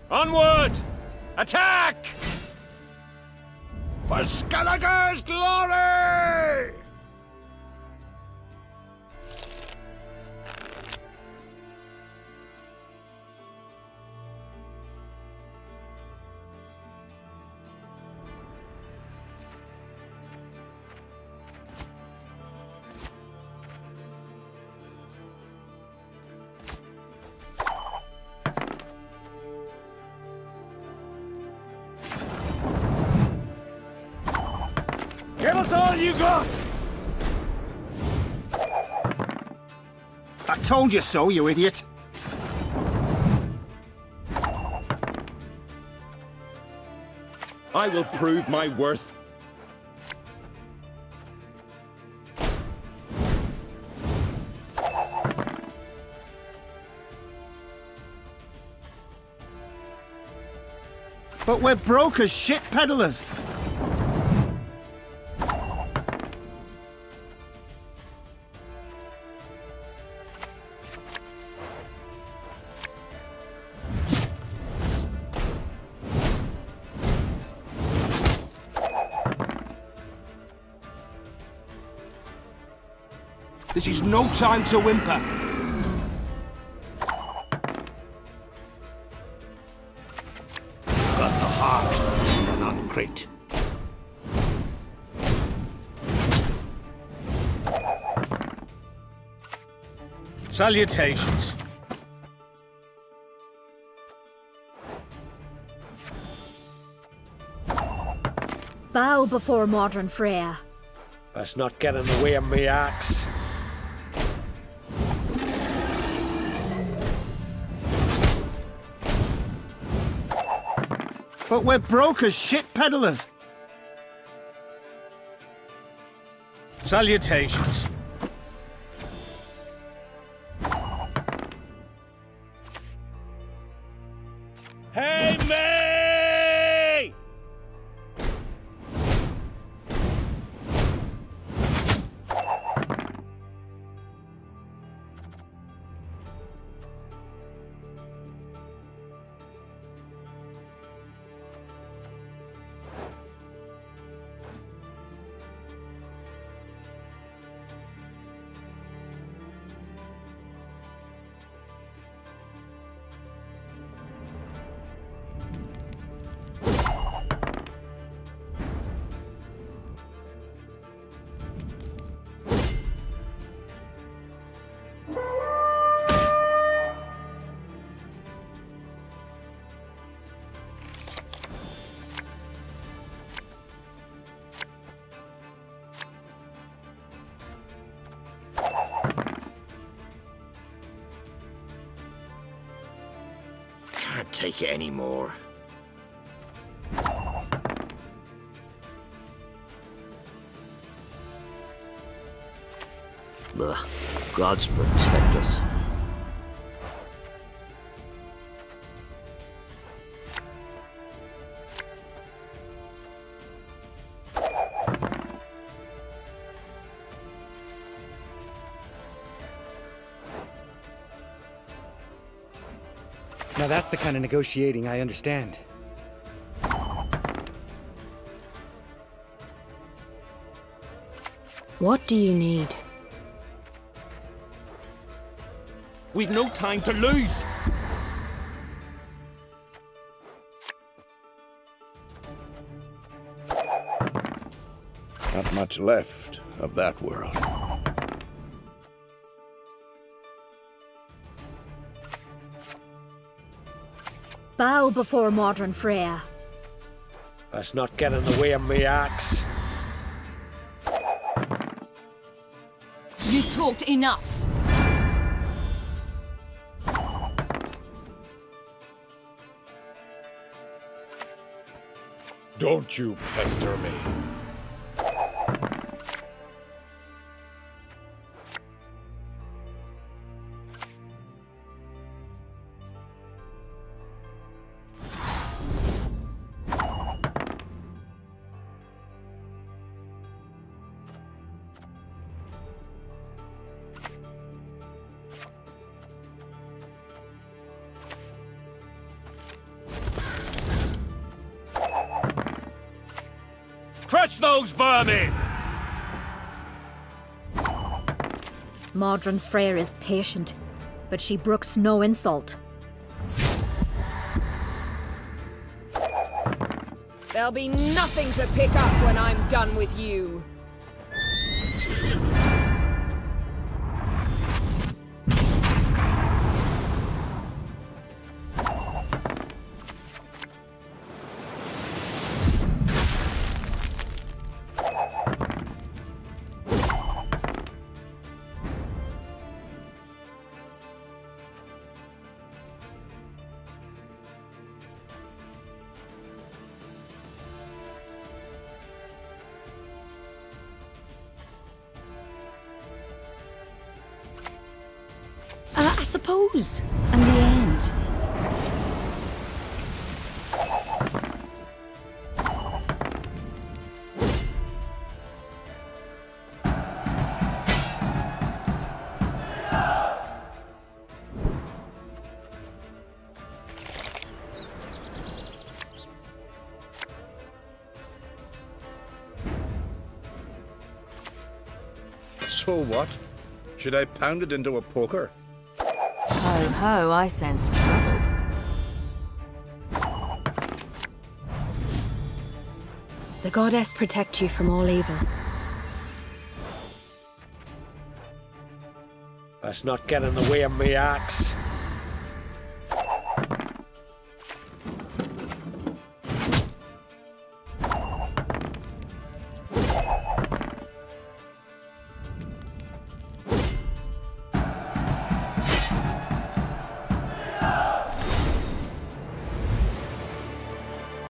Onward! Attack! For Skellige's glory! Give us all you got! I told you so, you idiot! I will prove my worth. But we're broke as shit peddlers! This is no time to whimper. Got the heart of an uncrate. Salutations. Bow before modern Freya. Let's not get in the way of me axe. But we're broke as shit peddlers! Salutations. Hey, me! Can't take it anymore. Ugh, gods protect us. Now that's the kind of negotiating I understand. What do you need? We've no time to lose. Not much left of that world. Bow before modern Freya. Let's not get in the way of me axe. You talked enough. Don't you pester me. Catch those vermin! Modron Freyr is patient, but she brooks no insult. There'll be nothing to pick up when I'm done with you. I suppose. And the end. So what? Should I pound it into a poker? Ho ho, I sense trouble. The goddess protect you from all evil. Let's not get in the way of me axe.